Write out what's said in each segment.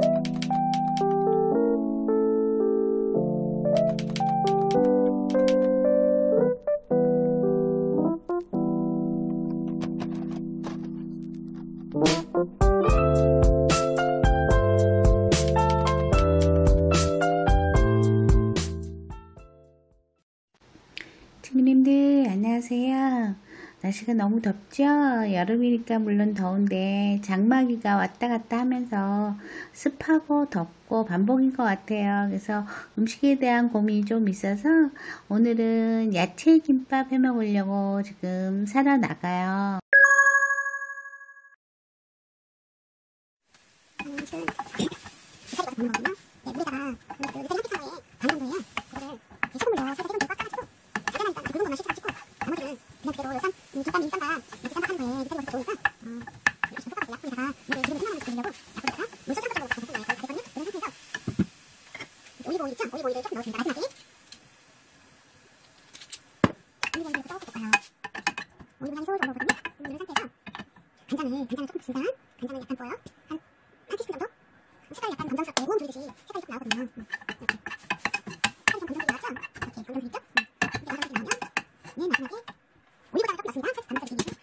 친구님들 안녕하세요. 날씨가 너무 덥죠? 여름이니까 물론 더운데 장마기가 왔다 갔다 하면서 습하고 덥고 반복인 것 같아요. 그래서 음식에 대한 고민이 좀 있어서 오늘은 야채 김밥 해 먹으려고 지금 사러 나가요. 올리브오일 있죠? 올리브오일을 조금 넣었습니다. 마지막에 올리브오일을 조금 볶아요. 올리브는 한 2초 정도 거든요. 이런 상태에서 간장을 조금 넣습니다. 간장을 약간 부어요. 한 티스푼 정도? 색깔이 약간 검정스럽게 우엉 두리듯이 색깔이 조금 나오거든요. 이렇게 색깔이 좀 검정색이 나왔죠? 이렇게 검정색 있죠? 이렇게 검정색이 나오면 맨 마지막에 올리고당을 조금 넣습니다. 살짝 감싸주기 위해서.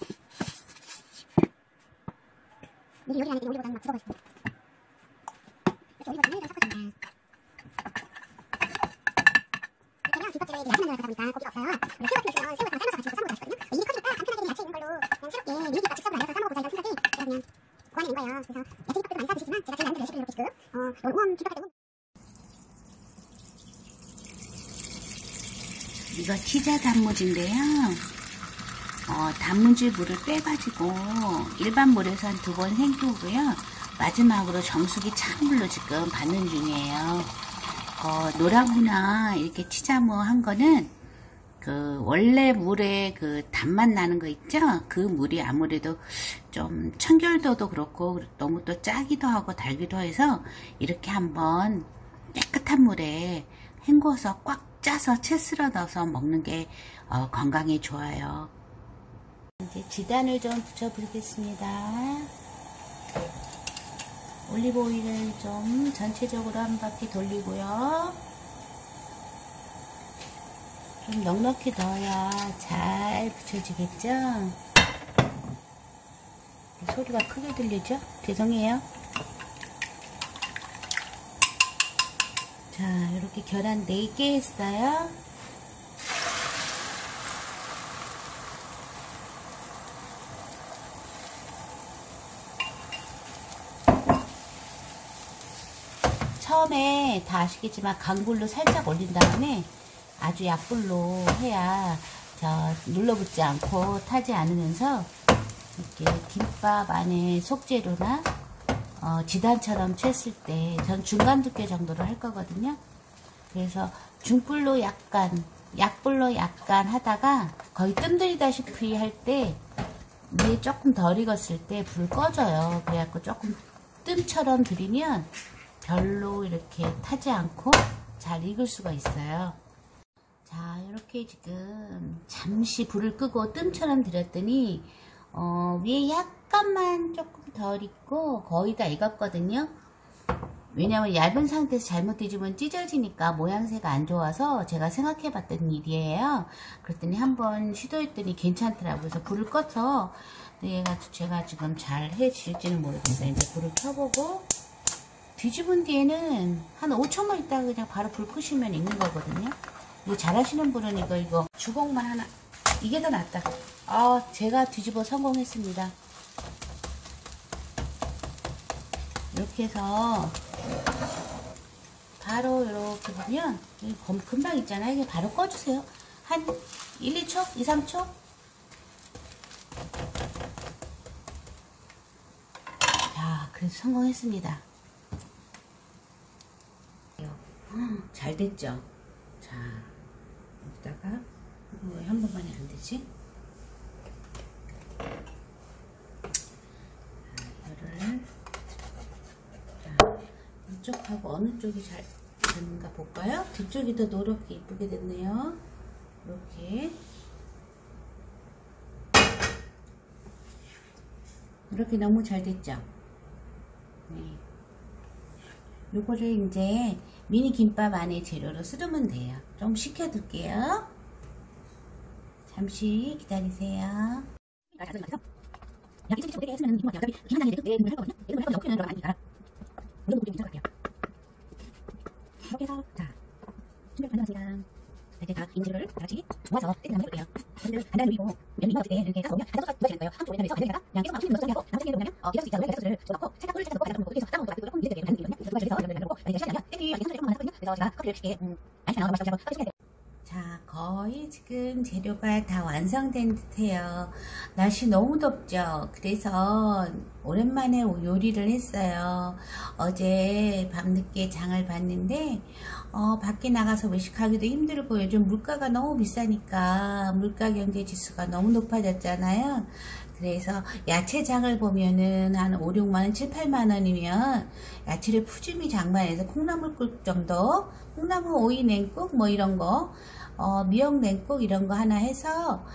미리 요리하는 때 올리고당을 막 집어가지고 이렇게 올리고당을 좀 섞어줍니다. 김밥집에 야채만 들어가다 보니까 고기가 없어요. 새우 같은 거 있으면 새우 같은 거 삶아서 같이 싸먹어도 맛있거든요. 일이 커지니까 간편하게 야채 있는 걸로 그냥 새롭게 미니김밥 즉석으로 해서 싸먹어보자 이런 생각에 제가 그냥 고안해낸 거예요. 그래서 야채 김밥도 많이 싸드시지만 제가 지금 만든 레시피로 지금 우엉 김밥할 때 이거 치자 단무지인데요. 단무지 물을 빼가지고 일반 물에서 한 2번 헹구고요. 마지막으로 정수기 찬물로 지금 받는 중이에요. 노라무나 이렇게 치자무 한 거는 그 원래 물에 그 단맛 나는 거 있죠? 그 물이 아무래도 좀 청결도도 그렇고 너무 또 짜기도 하고 달기도 해서 이렇게 한번 깨끗한 물에 헹궈서 꽉 짜서 채 쓸어 넣어서 먹는 게 건강에 좋아요. 이제 지단을 좀 붙여 보겠습니다. 올리브 오일을 좀 전체적으로 한 바퀴 돌리고요. 좀 넉넉히 넣어야 잘 붙여지겠죠? 소리가 크게 들리죠? 죄송해요. 자, 이렇게 계란 4개 했어요. 처음에 다 아시겠지만 강불로 살짝 올린 다음에 아주 약불로 해야 눌러붙지 않고 타지 않으면서 이렇게 김밥 안에 속재료나 지단처럼 쬐을 때 전 중간 두께 정도로 할 거거든요. 그래서 중불로 약불로 약간 하다가 거의 뜸들이다시피 할 때 위에 조금 덜 익었을 때 불을 꺼줘요. 그래갖고 조금 뜸처럼 들이면 별로 이렇게 타지 않고 잘 익을 수가 있어요. 자, 이렇게 지금 잠시 불을 끄고 뜸처럼 들였더니 위에 약간만 조금 덜 익고 거의 다 익었거든요. 왜냐면 얇은 상태에서 잘못 뒤집으면 찢어지니까 모양새가 안 좋아서 제가 생각해 봤던 일이에요. 그랬더니 한번 시도했더니 괜찮더라고요. 그래서 불을 꺼서 제가 지금 잘 해질지는 모르겠어요. 이제 불을 켜보고 뒤집은 뒤에는 한 5초만 있다가 그냥 바로 불 끄시면 익는 거거든요. 이거 잘하시는 분은 이거 주걱만 하나, 이게 더 낫다. 제가 뒤집어 성공했습니다. 이렇게 해서 바로 이렇게 보면 금방 있잖아요. 이게 바로 꺼주세요. 한 1, 2초? 2, 3초? 자, 그래서 성공했습니다. 잘 됐죠? 자, 여기다가 왜 한 번만에 안 되지? 이거를 이쪽하고 어느 쪽이 잘 되는가 볼까요? 뒤쪽이 더 노랗게 이쁘게 됐네요. 이렇게 너무 잘 됐죠? 네. 요거를 이제 미니 김밥 안에 재료로 쓰르면 돼요. 좀 식혀둘게요. 잠시 기다리세요. 이렇게 해서 자 준비 완료했습니다. 이제 다 있는 재료를 다 같이 모아서 세팅 한번 해볼게요. 간단한 요리고 면이 어떻게 이렇게 해서 그냥 한 소스가 되는 거예요. 한 조리를 해서 만들다가 그냥 계속 맛있는 거 하고 나머지 생각해 보면 이럴 수 있잖아요. 계란소스를 넣고 살짝 꿀을 넣고 계속 닦아 먹고 닦고 이렇게 되게 만들거든요. 그래서 이렇게 해서 만들고 이제 시간이 나면 땡기 손질이 조금 많았거든요. 그래서 제가 커피를 쉽게 많이 나와서 마시고 커피 시간이 자, 거의 지금 재료가 다 완성된 듯해요. 날씨 너무 덥죠. 그래서 오랜만에 요리를 했어요. 어제 밤늦게 장을 봤는데 밖에 나가서 외식하기도 힘들고 요즘 물가가 너무 비싸니까 물가 경제 지수가 너무 높아졌잖아요. 그래서 야채장을 보면은 한 5, 6만원, 7, 8만원이면 야채를 푸짐히 장만해서 콩나물국 정도, 콩나물 오이 냉국 뭐 이런 거, 미역 냉국 이런 거 하나 해서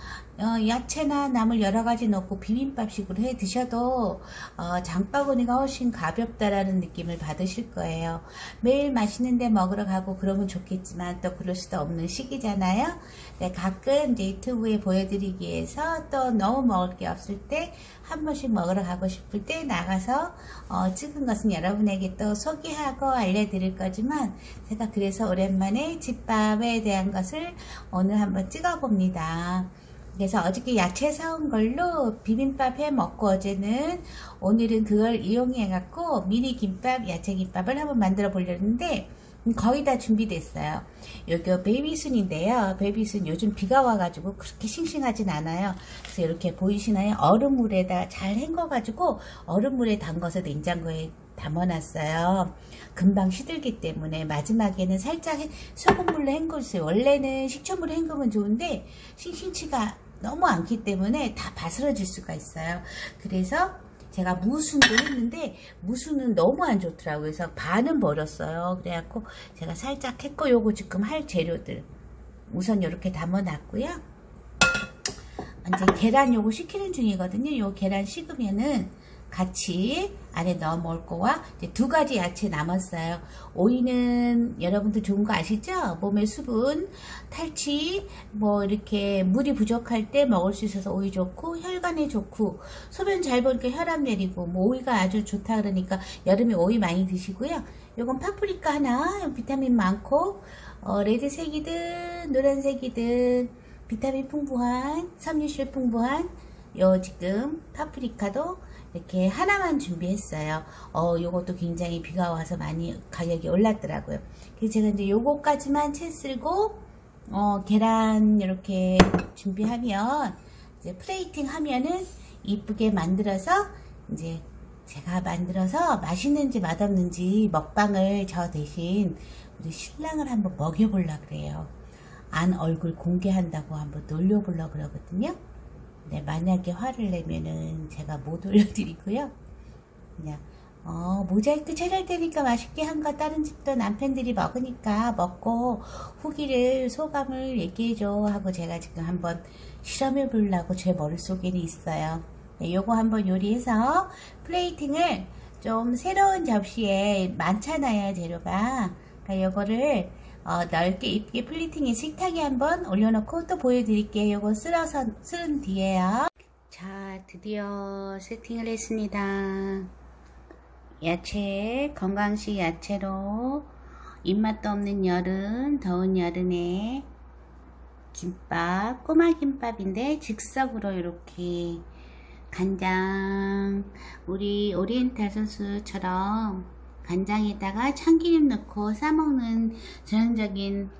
야채나 나물 여러 가지 넣고 비빔밥식으로 해 드셔도 장바구니가 훨씬 가볍다라는 느낌을 받으실 거예요. 매일 맛있는 데 먹으러 가고 그러면 좋겠지만 또 그럴 수도 없는 시기잖아요. 네, 가끔 이제 유튜브에 보여드리기 위해서 또 너무 먹을 게 없을 때 한 번씩 먹으러 가고 싶을 때 나가서 찍은 것은 여러분에게 또 소개하고 알려드릴 거지만 제가 그래서 오랜만에 집밥에 대한 것을 오늘 한번 찍어 봅니다. 그래서 어저께 야채 사온 걸로 비빔밥 해 먹고 어제는 오늘은 그걸 이용해 갖고 미니 김밥, 야채 김밥을 한번 만들어 보려는데 거의 다 준비됐어요. 여기 베이비순인데요. 베이비순 요즘 비가 와가지고 그렇게 싱싱하진 않아요. 그래서 이렇게 보이시나요? 얼음물에다 잘 헹궈가지고 얼음물에 담궈서 냉장고에 담아놨어요. 금방 시들기 때문에 마지막에는 살짝 소금물로 헹궈주세요. 원래는 식초물로 헹구면 좋은데 싱싱치가 너무 않기 때문에 다 바스러질 수가 있어요. 그래서 제가 무순도 했는데 무순은 너무 안 좋더라고요. 그래서 반은 버렸어요. 그래갖고 제가 살짝 했고 요거 지금 할 재료들 우선 이렇게 담아 놨고요. 이제 계란 요거 식히는 중이거든요. 요 계란 식으면은 같이 안에 넣어 먹을 거와 이제 두 가지 야채 남았어요. 오이는 여러분들 좋은 거 아시죠? 몸의 수분, 탈취, 뭐 이렇게 물이 부족할 때 먹을 수 있어서 오이 좋고 혈관에 좋고 소변 잘 보니까 혈압 내리고 뭐 오이가 아주 좋다 그러니까 여름에 오이 많이 드시고요. 요건 파프리카 하나, 비타민 많고 레드색이든 노란색이든 비타민 풍부한, 섬유질 풍부한 요 지금 파프리카도 이렇게 하나만 준비했어요. 요것도 굉장히 비가 와서 많이 가격이 올랐더라고요. 그래서 제가 이제 요거까지만 채 쓸고 계란 이렇게 준비하면 이제 플레이팅 하면은 이쁘게 만들어서 이제 제가 만들어서 맛있는지 맛없는지 먹방을 저 대신 우리 신랑을 한번 먹여보려고 그래요. 안 얼굴 공개한다고 한번 놀려보려고 그러거든요. 네, 만약에 화를 내면은 제가 못 올려드리고요. 그냥 모자이크 촬영 때니까 맛있게 한 거 다른 집도 남편들이 먹으니까 먹고 후기를 소감을 얘기해줘 하고 제가 지금 한번 실험해 보려고 제 머릿속에는 있어요. 네, 요거 한번 요리해서 플레이팅을 좀 새로운 접시에 많잖아요 재료가. 그러니까 요거를 넓게 이쁘게 플레이팅에 식탁에 한번 올려놓고 또 보여드릴게요. 요거 쓸어서 쓸은 뒤에요. 자, 드디어 세팅을 했습니다. 야채, 건강식 야채로 입맛도 없는 여름, 더운 여름에 김밥, 꼬마 김밥인데 즉석으로 이렇게 간장, 우리 오리엔탈 소스처럼 간장에다가 참기름 넣고 싸먹는 전형적인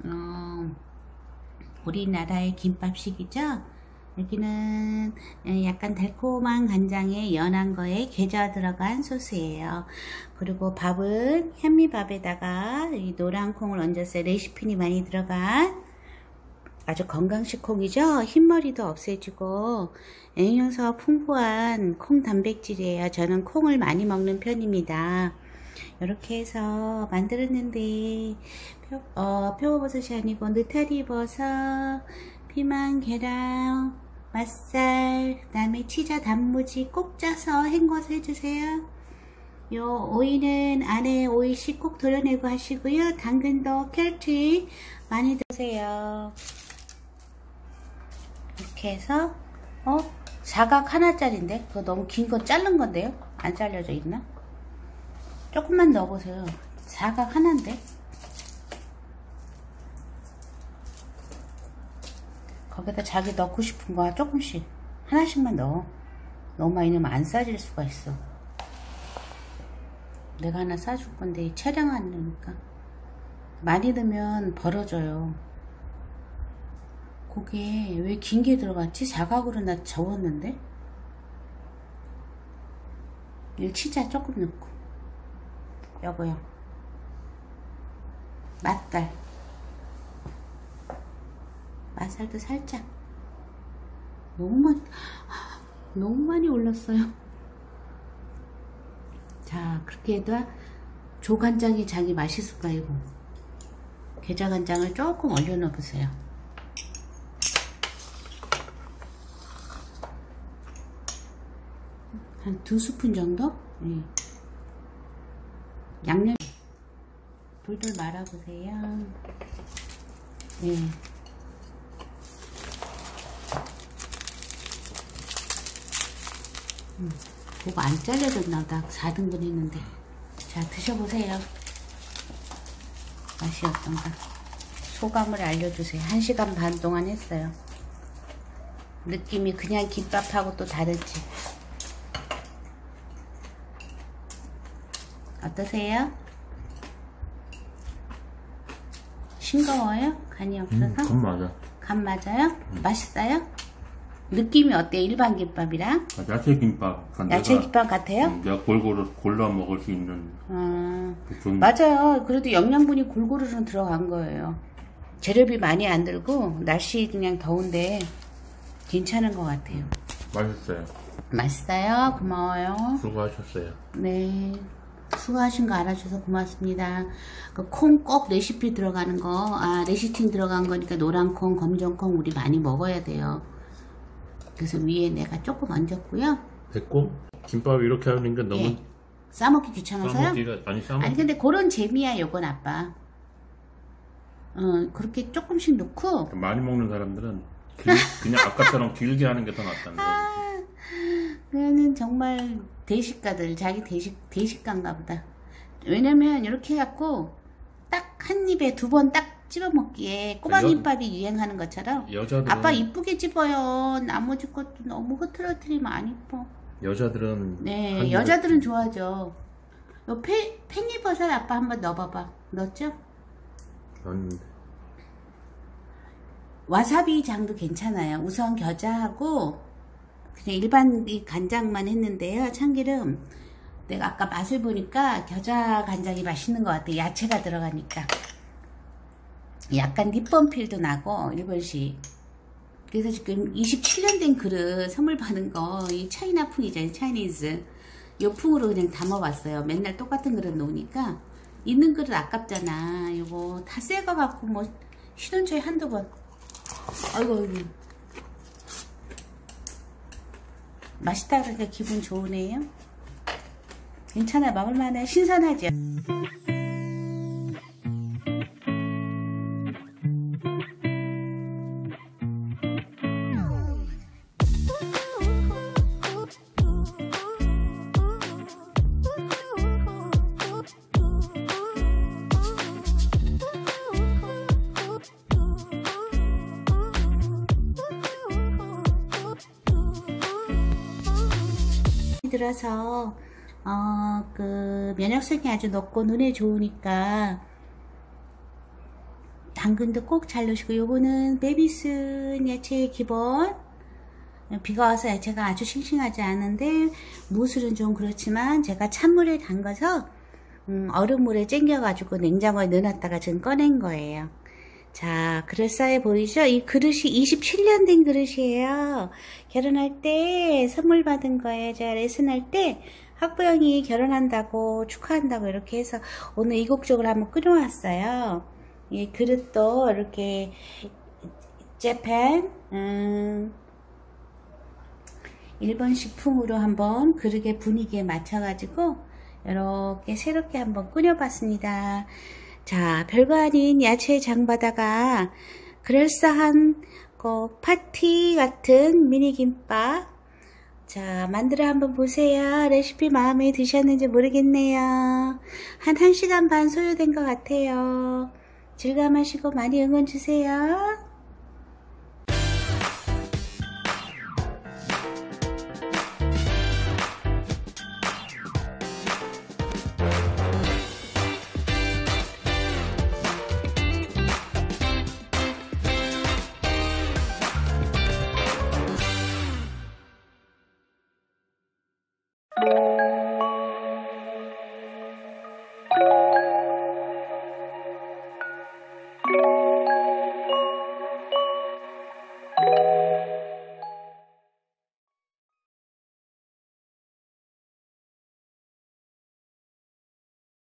우리나라의 김밥식이죠. 여기는 약간 달콤한 간장에 연한 거에 계좌 들어간 소스예요. 그리고 밥은 현미밥에다가 이 노란 콩을 얹었어요. 레시핀이 많이 들어간 아주 건강식 콩이죠. 흰머리도 없애주고 영양소가 풍부한 콩 단백질이에요. 저는 콩을 많이 먹는 편입니다. 이렇게 해서 만들었는데 표고버섯이 아니고 느타리 버섯, 피망, 계란, 맛살, 그 다음에 치즈 단무지 꼭 짜서 헹궈서 해주세요. 요 오이는 안에 오이 씨 꼭 도려내고 하시고요. 당근도 캐러트 많이 드세요. 이렇게 해서 사각 하나짜리인데 그거 너무 긴 거 자른 건데요? 안 잘려져 있나? 조금만 넣어보세요. 사각 하나인데. 거기다 자기 넣고 싶은 거 조금씩 하나씩만 넣어. 너무 많이 넣으면 안 싸질 수가 있어. 내가 하나 싸줄 건데 촬영 안 되니까. 많이 넣으면 벌어져요. 그게 왜 긴 게 들어갔지? 사각으로 나 적었는데. 이 치자 조금 넣고. 요거요. 맛살도 살짝. 너무 많이 올랐어요. 자, 그렇게 해도 조간장이 자기 맛있을까 이거. 게자간장을 조금 얼려 넣어 보세요. 한 2스푼 정도? 네. 양념 돌돌 말아보세요. 네. 그거 안 잘려졌나 보다. 4등분 했는데. 자, 드셔보세요. 맛이 어떤가. 소감을 알려주세요. 1시간 반 동안 했어요. 느낌이 그냥 김밥하고 또 다르지. 어떠세요? 싱거워요? 간이 없어서? 간 맞아. 간 맞아요? 맛있어요? 느낌이 어때요? 일반 김밥이랑? 야채 김밥. 야채 김밥 같아요? 내가 골고루 골라 먹을 수 있는. 맞아요. 그래도 영양분이 골고루는 들어간 거예요. 재료비 많이 안 들고 날씨 그냥 더운데 괜찮은 것 같아요. 맛있어요. 맛있어요? 고마워요. 수고하셨어요. 네. 수고하신 거 알아주셔서 고맙습니다. 그 콩 꼭 레시피 들어가는 거, 레시팅 들어간 거니까 노란 콩, 검정 콩 우리 많이 먹어야 돼요. 그래서 위에 내가 조금 얹었고요. 됐고 김밥 이렇게 하는 게 너무 싸먹기 귀찮아서요? 아니 근데 그런 재미야 요건 아빠. 그렇게 조금씩 넣고 많이 먹는 사람들은 그냥 아까처럼 길게 하는 게 더 낫다는 거지. 그거는 정말 대식가들 자기 대식가인가 보다. 왜냐면 이렇게 해갖고 딱 한 입에 2번 딱 집어 먹기에 꼬마김밥이 유행하는 것처럼 여자들은, 아빠 이쁘게 집어요. 나머지 것도 너무 흐트러뜨리면 안 이뻐. 여자들은 네, 여자들은 좋아하죠. 요 팽이버섯 아빠 한번 넣어봐봐. 넣었죠? 넣었는데. 와사비 장도 괜찮아요. 우선 겨자하고 그냥 일반 이 간장만 했는데요. 참기름. 내가 아까 맛을 보니까 겨자 간장이 맛있는 것 같아. 야채가 들어가니까. 약간 니뻔필도 나고 일본식. 그래서 지금 27년 된 그릇 선물 받은 거 이 차이나풍이잖아요. 차이니즈. 요 풍으로 그냥 담아봤어요. 맨날 똑같은 그릇 놓으니까 있는 그릇 아깝잖아. 요거 다 새 거 갖고 뭐 신혼초에 한두 번. 아이고. 맛있다 그러니까 기분 좋으네요. 괜찮아요. 먹을만해. 신선하죠. 들어서 그 면역성이 아주 높고 눈에 좋으니까 당근도 꼭 잘 넣으시고, 요거는 베비슨 야채의 기본. 비가 와서 야채가 아주 싱싱하지 않은데 무술은 좀 그렇지만 제가 찬물에 담가서 얼음물에 쟁겨가지고 냉장고에 넣어놨다가 지금 꺼낸 거예요. 자, 그럴싸해 보이죠? 이 그릇이 27년 된 그릇이에요. 결혼할 때 선물 받은 거예요. 제가 레슨할 때 학부형이 결혼한다고 축하한다고 이렇게 해서 오늘 이국적으로 한번 끓여왔어요. 이 그릇도 이렇게 재팬 일본식 풍으로 한번 그릇의 분위기에 맞춰가지고 이렇게 새롭게 한번 꾸며봤습니다. 자, 별거 아닌 야채 장바다가 그럴싸한 파티 같은 미니김밥. 자, 만들어 한번 보세요. 레시피 마음에 드셨는지 모르겠네요. 한 1시간 반 소요된 것 같아요. 즐감하시고 많이 응원 주세요.